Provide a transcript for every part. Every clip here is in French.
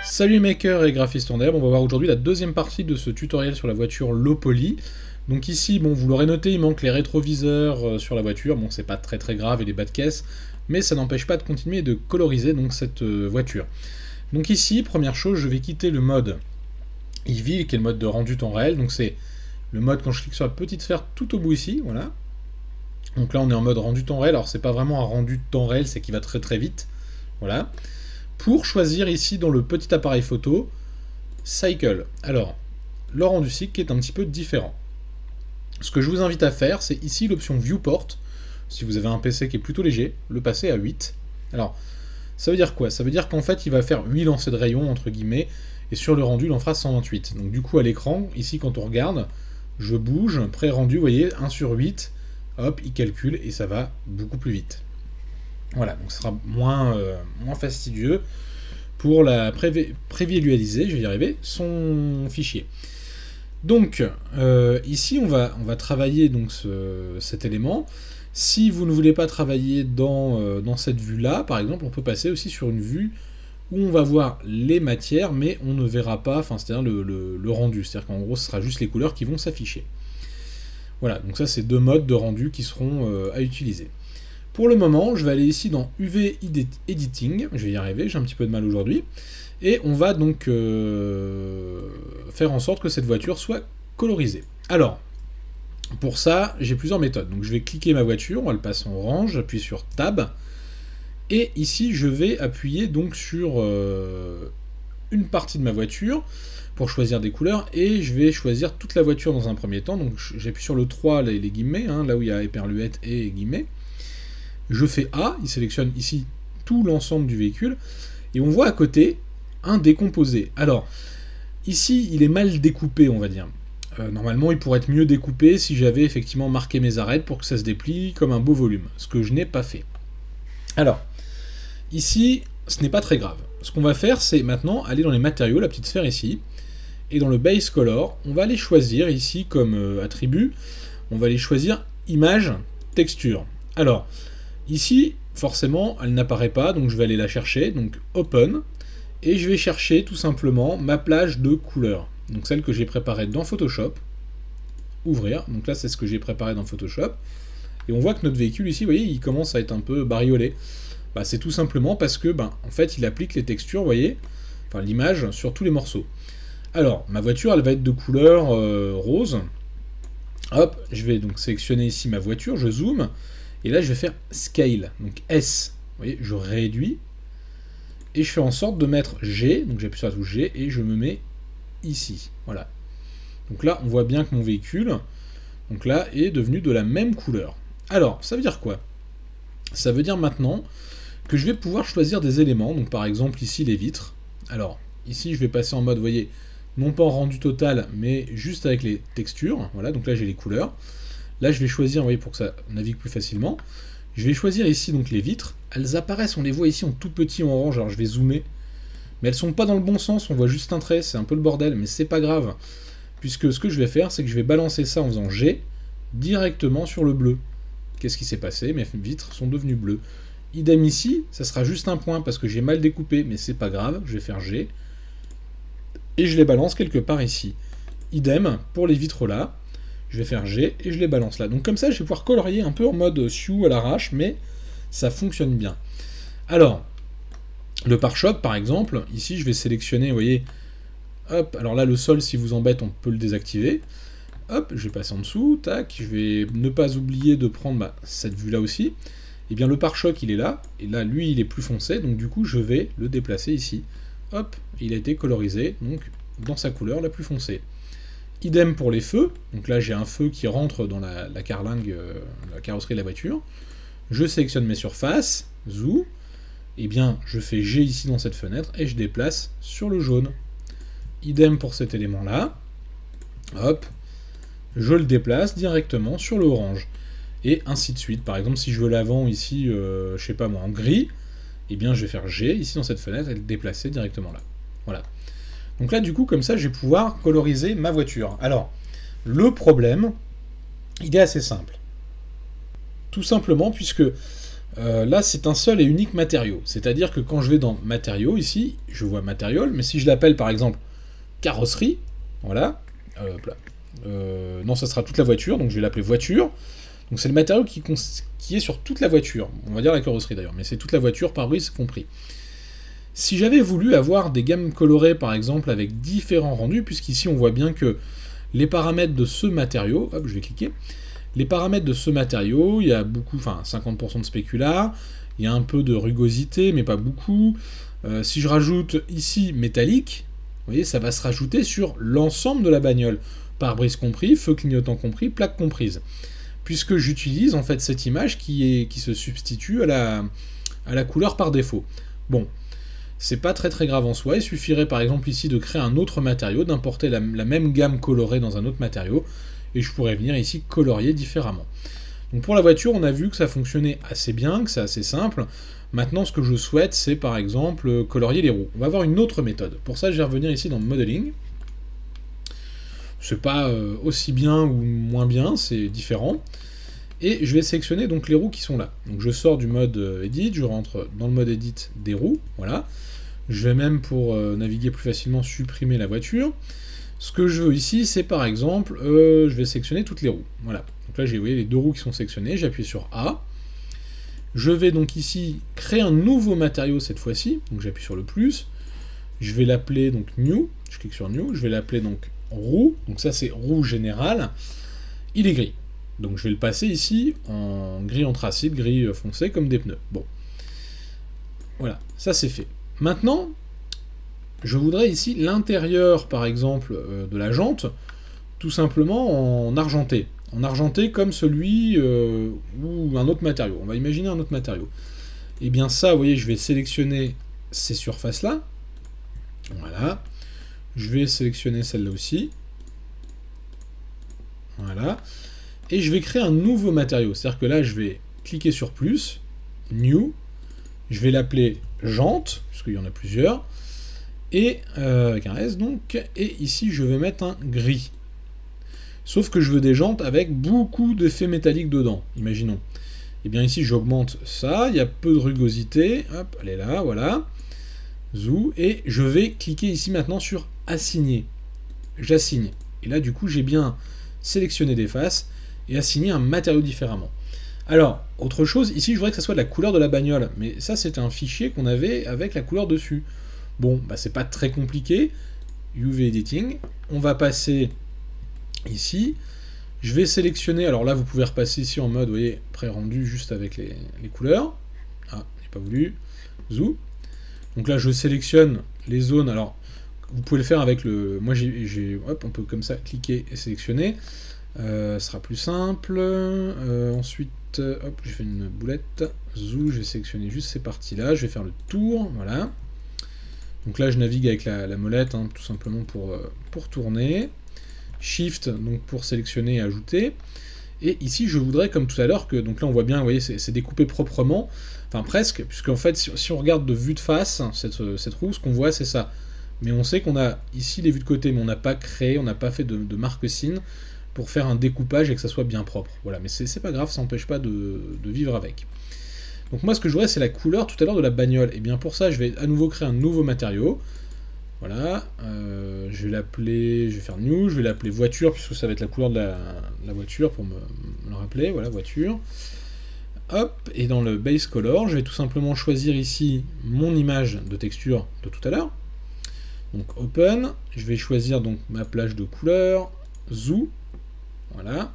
Salut makers et graphistes en herbe, on va voir aujourd'hui la deuxième partie de ce tutoriel sur la voiture low poly. Donc ici, bon, vous l'aurez noté, il manque les rétroviseurs sur la voiture, bon c'est pas très grave et les bas de caisse, mais ça n'empêche pas de continuer de coloriser donc cette voiture. Donc ici, première chose, je vais quitter le mode Eevee, qui est le mode de rendu temps réel, donc c'est le mode quand je clique sur la petite sphère tout au bout ici, voilà. Donc là on est en mode rendu temps réel, alors c'est pas vraiment un rendu de temps réel, c'est qu'il va très vite, voilà. Pour choisir ici dans le petit appareil photo, Cycle. Alors, le rendu cycle est un petit peu différent. Ce que je vous invite à faire, c'est ici l'option Viewport. Si vous avez un PC qui est plutôt léger, le passer à 8. Alors, ça veut dire quoi? Ça veut dire qu'en fait, il va faire 8 lancers de rayons, entre guillemets, et sur le rendu, il en fera 128. Donc du coup, à l'écran, ici, quand on regarde, je bouge, pré-rendu, vous voyez, 1 sur 8, hop, il calcule, et ça va beaucoup plus vite. Voilà, donc ce sera moins fastidieux pour la prévisualiser, je vais y arriver, son fichier. Donc, ici, on va travailler donc cet élément. Si vous ne voulez pas travailler dans cette vue-là, par exemple, on peut passer aussi sur une vue où on va voir les matières, mais on ne verra pas, enfin, c'est-à-dire le rendu. C'est-à-dire qu'en gros, ce sera juste les couleurs qui vont s'afficher. Voilà, donc ça, c'est deux modes de rendu qui seront à utiliser. Pour le moment, je vais aller ici dans UV Editing, je vais y arriver, j'ai un petit peu de mal aujourd'hui, et on va donc faire en sorte que cette voiture soit colorisée. Alors, pour ça, j'ai plusieurs méthodes. Donc je vais cliquer ma voiture, on va le passer en orange, j'appuie sur Tab, et ici je vais appuyer donc sur une partie de ma voiture pour choisir des couleurs, et je vais choisir toute la voiture dans un premier temps. Donc j'appuie sur le 3, les guillemets, hein, là où il y a éperluette et guillemets. Je fais A, il sélectionne ici tout l'ensemble du véhicule, et on voit à côté un décomposé. Alors, ici, il est mal découpé, on va dire. Normalement, il pourrait être mieux découpé si j'avais effectivement marqué mes arêtes pour que ça se déplie comme un beau volume, ce que je n'ai pas fait. Alors, ici, ce n'est pas très grave. Ce qu'on va faire, c'est maintenant aller dans les matériaux, la petite sphère ici, et dans le Base Color, on va aller choisir ici comme attribut, on va aller choisir Image, Texture. Alors, ici, forcément, elle n'apparaît pas, donc je vais aller la chercher, donc Open, et je vais chercher tout simplement ma plage de couleurs. Donc celle que j'ai préparée dans Photoshop, ouvrir, donc là c'est ce que j'ai préparé dans Photoshop, et on voit que notre véhicule ici, vous voyez, il commence à être un peu bariolé. Bah, c'est tout simplement parce que, en fait, il applique les textures, vous voyez, enfin l'image, sur tous les morceaux. Alors, ma voiture, elle va être de couleur rose. Hop, je vais donc sélectionner ici ma voiture, je zoome, et là, je vais faire Scale, donc S. Vous voyez, je réduis. Et je fais en sorte de mettre G, donc j'appuie sur la touche G, et je me mets ici. Voilà. Donc là, on voit bien que mon véhicule, donc là, est devenu de la même couleur. Alors, ça veut dire quoi? Ça veut dire maintenant que je vais pouvoir choisir des éléments. Donc par exemple, ici, les vitres. Alors, ici, je vais passer en mode, vous voyez, non pas en rendu total, mais juste avec les textures. Voilà, donc là, j'ai les couleurs. Là, je vais choisir, vous voyez, pour que ça navigue plus facilement. Je vais choisir ici donc les vitres. Elles apparaissent, on les voit ici en tout petit en orange. Alors je vais zoomer. Mais elles sont pas dans le bon sens, on voit juste un trait, c'est un peu le bordel, mais c'est pas grave. Puisque ce que je vais faire, c'est que je vais balancer ça en faisant G directement sur le bleu. Qu'est-ce qui s'est passé? Mes vitres sont devenues bleues. Idem ici, ça sera juste un point parce que j'ai mal découpé, mais c'est pas grave. Je vais faire G. Et je les balance quelque part ici. Idem pour les vitres là. Je vais faire G et je les balance là. Donc comme ça, je vais pouvoir colorier un peu en mode sioux à l'arrache, mais ça fonctionne bien. Alors, le pare-choc, par exemple, ici, je vais sélectionner, vous voyez, hop, alors là, le sol, si vous embête, on peut le désactiver. Hop, je vais passer en dessous, tac, je vais ne pas oublier de prendre cette vue-là aussi. Et bien, le pare-choc, il est là, et là, lui, il est plus foncé, donc du coup, je vais le déplacer ici. Hop, il a été colorisé, donc dans sa couleur la plus foncée. Idem pour les feux, donc là j'ai un feu qui rentre dans la carlingue, la carrosserie de la voiture. Je sélectionne mes surfaces, zoom, et bien je fais G ici dans cette fenêtre et je déplace sur le jaune. Idem pour cet élément-là, hop, je le déplace directement sur le orange. Et ainsi de suite. Par exemple, si je veux l'avant ici, je sais pas moi, en gris, et bien je vais faire G ici dans cette fenêtre et le déplacer directement là. Voilà. Donc là, du coup, comme ça, je vais pouvoir coloriser ma voiture. Alors, le problème, il est assez simple. Tout simplement puisque là c'est un seul et unique matériau. C'est-à-dire que quand je vais dans matériaux, ici, je vois matériau, mais si je l'appelle par exemple carrosserie, voilà, hop là. Non, ça sera toute la voiture, donc je vais l'appeler voiture. Donc c'est le matériau qui est sur toute la voiture. On va dire la carrosserie d'ailleurs, mais c'est toute la voiture, pare-brise compris. Si j'avais voulu avoir des gammes colorées, par exemple, avec différents rendus, puisqu'ici on voit bien que les paramètres de ce matériau, hop, je vais cliquer, les paramètres de ce matériau, il y a beaucoup, enfin 50% de spécular, il y a un peu de rugosité, mais pas beaucoup. Si je rajoute ici métallique, vous voyez, ça va se rajouter sur l'ensemble de la bagnole, pare-brise compris, feu clignotant compris, plaque comprise. Puisque j'utilise en fait cette image qui se substitue à la couleur par défaut. Bon, c'est pas très grave en soi, il suffirait par exemple ici de créer un autre matériau, d'importer la même gamme colorée dans un autre matériau, et je pourrais venir ici colorier différemment. Donc pour la voiture, on a vu que ça fonctionnait assez bien, que c'est assez simple. Maintenant, ce que je souhaite, c'est par exemple colorier les roues. On va avoir une autre méthode. Pour ça, je vais revenir ici dans Modeling. C'est pas aussi bien ou moins bien, c'est différent. Et je vais sélectionner donc les roues qui sont là. Donc je sors du mode Edit, je rentre dans le mode Edit des roues, voilà. Je vais même, pour naviguer plus facilement, supprimer la voiture. Ce que je veux ici, c'est par exemple, je vais sélectionner toutes les roues. Voilà. Donc là, j'ai, vous voyez, les deux roues qui sont sélectionnées. J'appuie sur A. Je vais donc ici créer un nouveau matériau cette fois-ci. Donc j'appuie sur le plus. Je vais l'appeler donc New. Je clique sur New. Je vais l'appeler donc roue. Donc ça, c'est roue générale. Il est gris. Donc je vais le passer ici en gris anthracite, gris foncé, comme des pneus. Bon. Voilà, ça c'est fait. Maintenant, je voudrais ici l'intérieur, par exemple, de la jante, tout simplement en argenté. En argenté comme celui ou un autre matériau. On va imaginer un autre matériau. Et bien ça, vous voyez, je vais sélectionner ces surfaces-là. Voilà. Je vais sélectionner celle-là aussi. Voilà. Et je vais créer un nouveau matériau. C'est-à-dire que là, je vais cliquer sur plus, New. Je vais l'appeler jante, puisqu'il y en a plusieurs. Et avec un S donc, et ici je vais mettre un gris. Sauf que je veux des jantes avec beaucoup d'effets métalliques dedans, imaginons. Et bien ici j'augmente ça, il y a peu de rugosité, hop, elle est là, voilà. Zou, et je vais cliquer ici maintenant sur assigner. J'assigne. Et là du coup j'ai bien sélectionné des faces et assigné un matériau différemment. Alors, autre chose, ici je voudrais que ça soit de la couleur de la bagnole, mais ça c'était un fichier qu'on avait avec la couleur dessus. Bon, bah c'est pas très compliqué. UV Editing. On va passer ici. Je vais sélectionner. Alors là, vous pouvez repasser ici en mode, vous voyez, pré-rendu juste avec les couleurs. Ah, j'ai pas voulu. Zou. Donc là, je sélectionne les zones. Alors, vous pouvez le faire avec le. Moi, hop, on peut comme ça cliquer et sélectionner. Ce sera plus simple. Ensuite, hop, j'ai fait une boulette. Zou, je vais sélectionner juste ces parties-là. Je vais faire le tour. Voilà. Donc là, je navigue avec la molette, hein, tout simplement pour tourner. Shift, donc pour sélectionner et ajouter. Et ici, je voudrais, comme tout à l'heure, que... Donc là, on voit bien, vous voyez, c'est découpé proprement. Enfin, presque, puisqu'en fait, si on regarde de vue de face, cette roue, ce qu'on voit, c'est ça. Mais on sait qu'on a ici les vues de côté, mais on n'a pas créé, on n'a pas fait de marque-signe pour faire un découpage et que ça soit bien propre. Voilà, mais c'est pas grave, ça n'empêche pas de vivre avec. Donc moi, ce que je voudrais, c'est la couleur tout à l'heure de la bagnole. Et bien pour ça, je vais à nouveau créer un nouveau matériau. Voilà, je vais l'appeler, je vais faire new, je vais l'appeler voiture, puisque ça va être la couleur de la voiture, pour me le rappeler, voilà, voiture. Hop, et dans le base color, je vais tout simplement choisir ici mon image de texture de tout à l'heure. Donc open, je vais choisir donc ma plage de couleurs, zoo, voilà.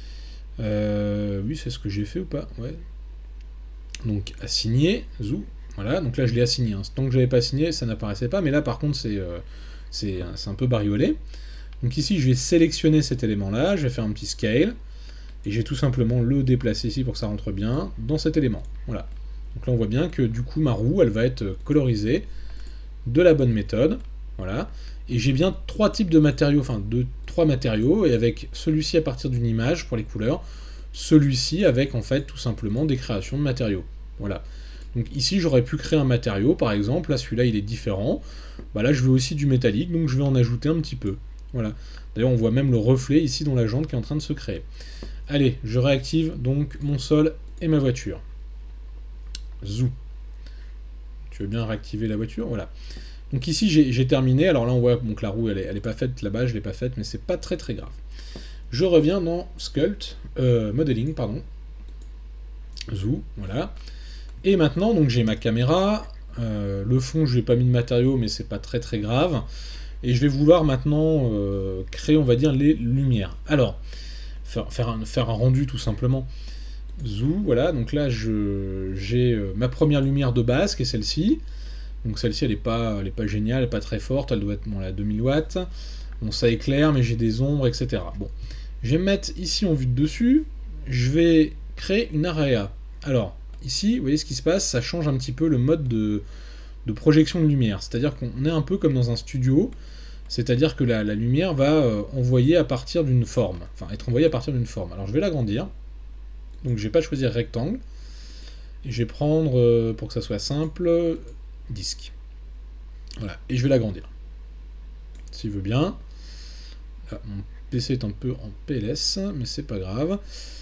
Oui, c'est ce que j'ai fait ou pas, ouais. Donc assigner, zoo, voilà, donc là je l'ai assigné, hein. Tant que je n'avais pas assigné, ça n'apparaissait pas, mais là par contre c'est un peu bariolé. Donc ici je vais sélectionner cet élément-là, je vais faire un petit scale, et je vais tout simplement le déplacer ici pour que ça rentre bien dans cet élément. Voilà. Donc là on voit bien que du coup ma roue, elle va être colorisée de la bonne méthode, voilà. Et j'ai bien trois types de matériaux, enfin trois matériaux, et avec celui-ci à partir d'une image pour les couleurs, celui-ci avec en fait tout simplement des créations de matériaux. Voilà. Donc ici j'aurais pu créer un matériau par exemple, là celui-là il est différent, bah, là je veux aussi du métallique, donc je vais en ajouter un petit peu. Voilà. D'ailleurs on voit même le reflet ici dans la jante qui est en train de se créer. Allez, je réactive donc mon sol et ma voiture. Zou. Tu veux bien réactiver la voiture? Voilà. Donc ici, j'ai terminé. Alors là, on voit bon, que la roue, elle est pas faite là-bas, je l'ai pas faite, mais c'est pas très très grave. Je reviens dans Sculpt, Modeling, pardon. Zou, voilà. Et maintenant, donc j'ai ma caméra. Le fond, je n'ai pas mis de matériaux, mais c'est pas très très grave. Et je vais vouloir maintenant créer, on va dire, les lumières. Alors, faire un rendu tout simplement. Zou, voilà. Donc là, j'ai ma première lumière de base, qui est celle-ci. Donc celle-ci, elle est pas géniale, elle n'est pas très forte. Elle doit être bon, à 2000 watts. Bon, ça éclaire, mais j'ai des ombres, etc. Bon, je vais me mettre ici en vue de dessus. Je vais créer une area. Alors, ici, vous voyez ce qui se passe, ça change un petit peu le mode de projection de lumière. C'est-à-dire qu'on est un peu comme dans un studio, c'est-à-dire que la lumière va envoyer à partir d'une forme, enfin être envoyée à partir d'une forme. Alors je vais l'agrandir, donc je vais pas choisir rectangle, et je vais prendre, pour que ça soit simple, disque. Voilà, et je vais l'agrandir. S'il veut bien. Là, mon PC est un peu en PLS, mais c'est pas grave.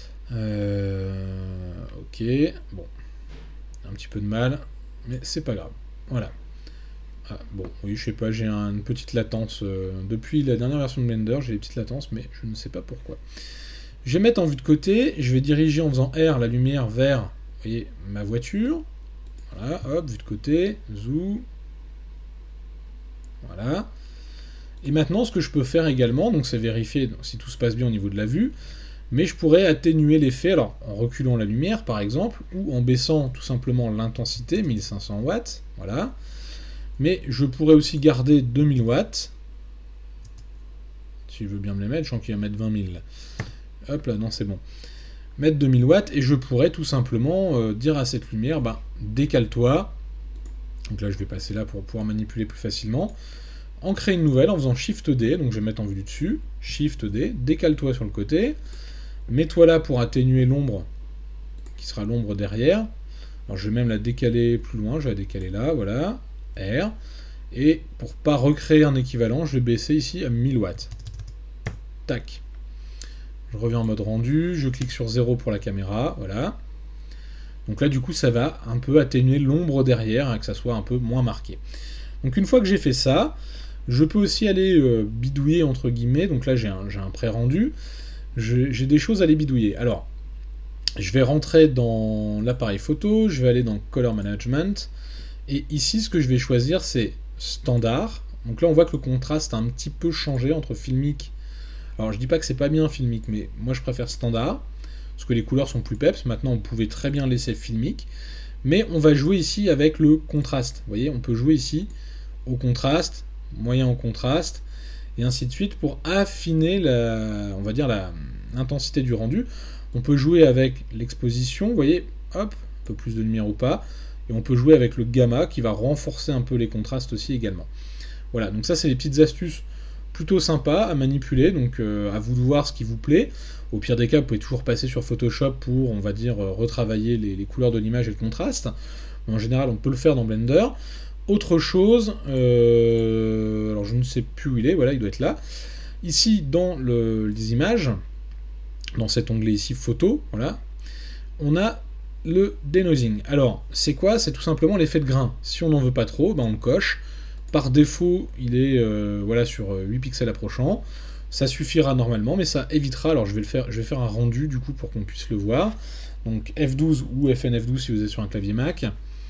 Ok, bon, un petit peu de mal, mais c'est pas grave. Voilà. Ah, bon, oui, je sais pas, j'ai une petite latence. Depuis la dernière version de Blender, j'ai des petites latences, mais je ne sais pas pourquoi. Je vais mettre en vue de côté, je vais diriger en faisant R la lumière vers, vous voyez, ma voiture. Voilà, hop, vue de côté, zou. Voilà. Et maintenant, ce que je peux faire également, donc c'est vérifier si tout se passe bien au niveau de la vue, mais je pourrais atténuer l'effet, alors en reculant la lumière par exemple, ou en baissant tout simplement l'intensité, 1500 watts, voilà. Mais je pourrais aussi garder 2000 watts, si je veux bien me les mettre, je sens qu'il va mettre 20 000. Hop là, non c'est bon. Mettre 2000 watts, et je pourrais tout simplement dire à cette lumière, ben, décale-toi. Donc là je vais passer là pour pouvoir manipuler plus facilement. En créer une nouvelle en faisant Shift D, donc je vais mettre en vue du dessus, Shift D, décale-toi sur le côté, mets-toi là pour atténuer l'ombre, qui sera l'ombre derrière. Alors je vais même la décaler plus loin, je vais la décaler là, voilà, R, et pour pas recréer un équivalent, je vais baisser ici à 1000 watts. Tac. Je reviens en mode rendu, je clique sur 0 pour la caméra, voilà. Donc là du coup ça va un peu atténuer l'ombre derrière, hein, que ça soit un peu moins marqué. Donc une fois que j'ai fait ça, je peux aussi aller bidouiller entre guillemets, donc là j'ai un pré-rendu, j'ai des choses à aller bidouiller. Alors, je vais rentrer dans l'appareil photo, je vais aller dans Color Management, et ici ce que je vais choisir c'est Standard. Donc là on voit que le contraste a un petit peu changé entre filmique. Alors je dis pas que c'est pas bien filmique, mais moi je préfère Standard, parce que les couleurs sont plus peps. Maintenant on pouvait très bien laisser filmique, mais on va jouer ici avec le contraste. Vous voyez, on peut jouer ici au contraste, moyen au contraste, et ainsi de suite pour affiner on va dire l'intensité du rendu. On peut jouer avec l'exposition, vous voyez, hop, un peu plus de lumière ou pas, et on peut jouer avec le gamma qui va renforcer un peu les contrastes aussi également. Voilà, donc ça c'est des petites astuces plutôt sympas à manipuler, donc à vous de voir ce qui vous plaît. Au pire des cas, vous pouvez toujours passer sur Photoshop pour, on va dire, retravailler les couleurs de l'image et le contraste. Mais en général, on peut le faire dans Blender. Autre chose, alors je ne sais plus où il est, voilà, il doit être là. Ici, dans les images, dans cet onglet ici, photo, voilà, on a le denoising. Alors, c'est quoi? C'est tout simplement l'effet de grain. Si on n'en veut pas trop, ben on le coche. Par défaut, il est voilà, sur 8 pixels approchant. Ça suffira normalement, mais ça évitera. Alors je vais faire un rendu du coup pour qu'on puisse le voir. Donc F12 ou FNF12 si vous êtes sur un clavier Mac.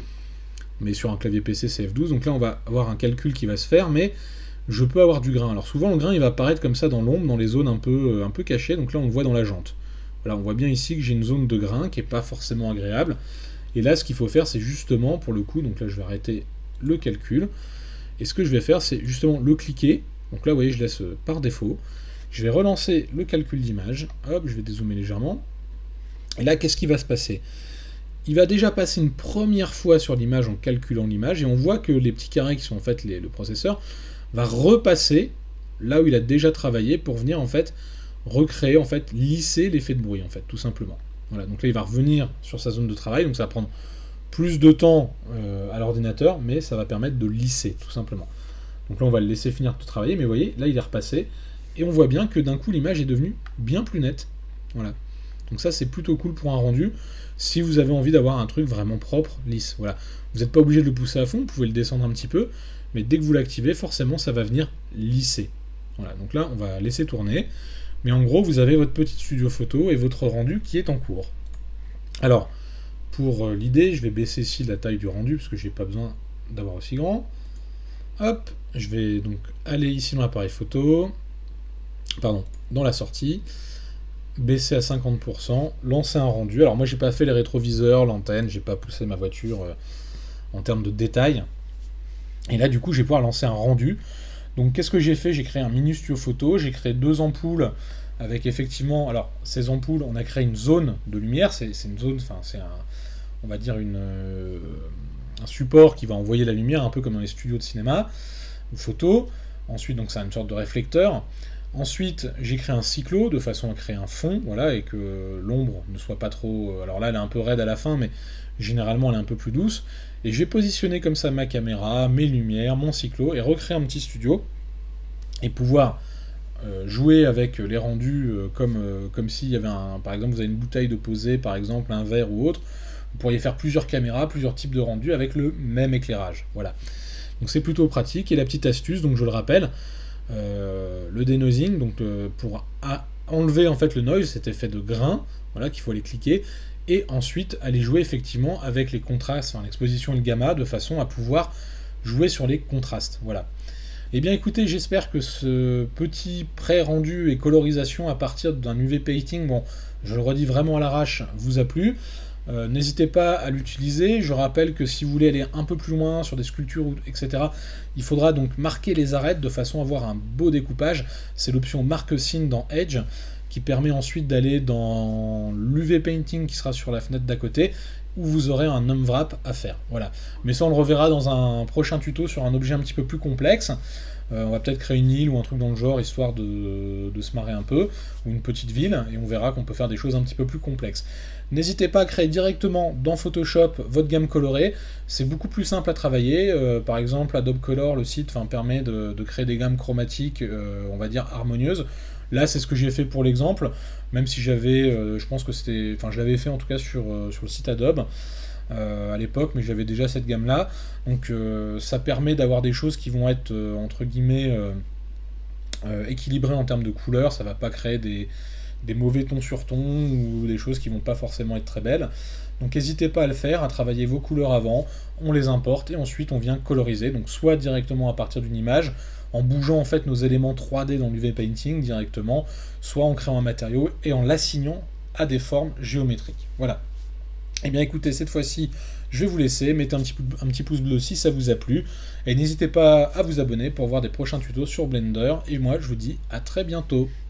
Mais sur un clavier PC c'est F12. Donc là on va avoir un calcul qui va se faire, mais je peux avoir du grain. Alors souvent le grain il va apparaître comme ça dans l'ombre, dans les zones un peu cachées. Donc là on le voit dans la jante. Voilà, on voit bien ici que j'ai une zone de grain qui n'est pas forcément agréable. Et là ce qu'il faut faire c'est justement pour le coup, donc là je vais arrêter le calcul. Et ce que je vais faire c'est justement le cliquer. Donc là, vous voyez, je laisse par défaut. Je vais relancer le calcul d'image. Hop, je vais dézoomer légèrement. Et là, qu'est-ce qui va se passer? Il va déjà passer une première fois sur l'image en calculant l'image, et on voit que les petits carrés qui sont en fait le processeur va repasser là où il a déjà travaillé pour venir en fait recréer, en fait lisser l'effet de bruit, en fait, tout simplement. Voilà, donc là, il va revenir sur sa zone de travail, donc ça va prendre plus de temps à l'ordinateur, mais ça va permettre de lisser, tout simplement. Donc là, on va le laisser finir de travailler, mais vous voyez, là, il est repassé, et on voit bien que d'un coup, l'image est devenue bien plus nette. Voilà. Donc ça, c'est plutôt cool pour un rendu, si vous avez envie d'avoir un truc vraiment propre, lisse. Voilà. Vous n'êtes pas obligé de le pousser à fond, vous pouvez le descendre un petit peu, mais dès que vous l'activez, forcément, ça va venir lisser. Voilà, donc là, on va laisser tourner. Mais en gros, vous avez votre petit studio photo et votre rendu qui est en cours. Alors, pour l'idée, je vais baisser ici la taille du rendu, parce que je n'ai pas besoin d'avoir aussi grand. Hop, je vais donc aller ici dans l'appareil photo, pardon, dans la sortie, baisser à 50%, lancer un rendu. Alors moi, j'ai pas fait les rétroviseurs, l'antenne, j'ai pas poussé ma voiture en termes de détails. Et là, du coup, je vais pouvoir lancer un rendu. Donc, qu'est-ce que j'ai fait? J'ai créé un mini studio photo, j'ai créé 2 ampoules avec effectivement, alors ces ampoules, on a créé une zone de lumière, c'est une zone, enfin c'est un, on va dire un support qui va envoyer la lumière, un peu comme dans les studios de cinéma ou photo. Ensuite, donc c'est une sorte de réflecteur. Ensuite, j'ai créé un cyclo de façon à créer un fond, voilà, et que l'ombre ne soit pas trop. Alors là, elle est un peu raide à la fin, mais généralement elle est un peu plus douce. Et j'ai positionné comme ça ma caméra, mes lumières, mon cyclo, et recréer un petit studio et pouvoir jouer avec les rendus comme s'il y avait par exemple, vous avez une bouteille de posée, par exemple, un verre ou autre. Vous pourriez faire plusieurs caméras, plusieurs types de rendus avec le même éclairage. Voilà. Donc c'est plutôt pratique. Et la petite astuce, donc je le rappelle, le denoising, donc pour enlever en fait le noise, cet effet de grain, voilà, qu'il faut aller cliquer, et ensuite aller jouer effectivement avec les contrastes, enfin, l'exposition et le gamma, de façon à pouvoir jouer sur les contrastes. Voilà. Eh bien écoutez, j'espère que ce petit pré-rendu et colorisation à partir d'un UV painting, bon, je le redis vraiment à l'arrache, vous a plu. N'hésitez pas à l'utiliser. Je rappelle que si vous voulez aller un peu plus loin sur des sculptures, etc., il faudra donc marquer les arêtes de façon à avoir un beau découpage. C'est l'option Mark Scene dans Edge, qui permet ensuite d'aller dans l'UV Painting qui sera sur la fenêtre d'à côté, où vous aurez un unwrap à faire. Voilà. Mais ça, on le reverra dans un prochain tuto sur un objet un petit peu plus complexe. On va peut-être créer une île ou un truc dans le genre, histoire de se marrer un peu, ou une petite ville, et on verra qu'on peut faire des choses un petit peu plus complexes. N'hésitez pas à créer directement dans Photoshop votre gamme colorée, c'est beaucoup plus simple à travailler. Par exemple, Adobe Color, le site, permet de créer des gammes chromatiques, on va dire harmonieuses. Là, c'est ce que j'ai fait pour l'exemple, même si j'avais, je pense que c'était, enfin, je l'avais fait en tout cas sur le site Adobe à l'époque, mais j'avais déjà cette gamme-là. Donc, ça permet d'avoir des choses qui vont être entre guillemets équilibrées en termes de couleurs. Ça va pas créer des mauvais tons sur tons ou des choses qui vont pas forcément être très belles. Donc n'hésitez pas à le faire, à travailler vos couleurs avant, on les importe et ensuite on vient coloriser, donc soit directement à partir d'une image, en bougeant en fait nos éléments 3D dans l'UV Painting directement, soit en créant un matériau et en l'assignant à des formes géométriques. Voilà. Et bien écoutez, cette fois-ci, je vais vous laisser, mettez un petit pouce bleu si ça vous a plu, et n'hésitez pas à vous abonner pour voir des prochains tutos sur Blender, et moi je vous dis à très bientôt.